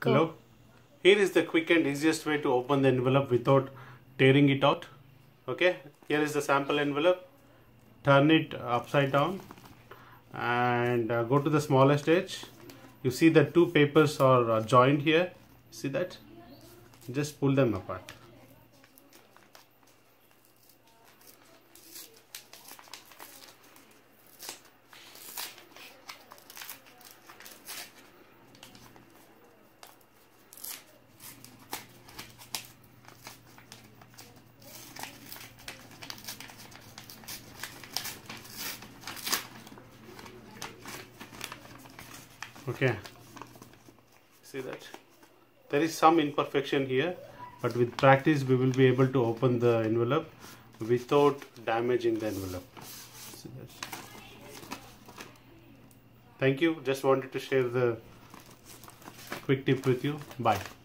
Go. Hello. Here is the quick and easiest way to open the envelope without tearing it out. Okay. Here is the sample envelope. Turn it upside down and go to the smallest edge. You see the two papers are joined here. See that? Just pull them apart. Okay, see that there is some imperfection here, but with practice we will be able to open the envelope without damaging the envelope. See that? Thank you. Just wanted to share the quick tip with you. Bye.